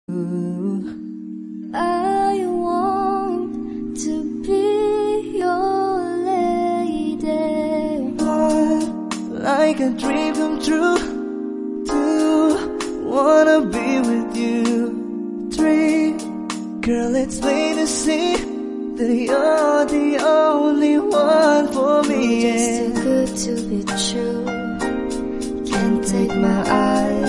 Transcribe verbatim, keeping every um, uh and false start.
I want to be your lady. One, like a dream come true. Two, wanna be with you. Three, girl, it's plain to see that you're the only one for me. It's too good to be true. Can't take my eyes